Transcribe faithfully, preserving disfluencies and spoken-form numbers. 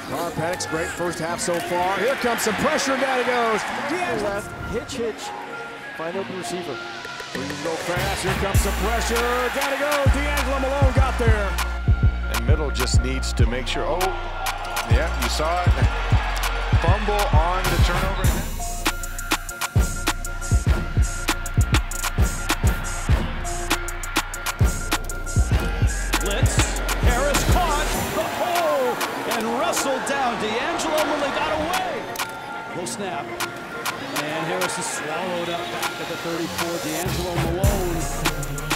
Penix, great first half so far. Here comes some pressure, and down he goes. Left, hitch, hitch, find open receiver. We can go fast, here comes some pressure. Down he goes, DeAngelo Malone got there. And middle just needs to make sure, oh, yeah, you saw it. Fumble on the turnover. Blitz, Harris caught, oh, and wrestled down. DeAngelo Malone got away. Full snap, and Harris is swallowed up back at the thirty-four. DeAngelo Malone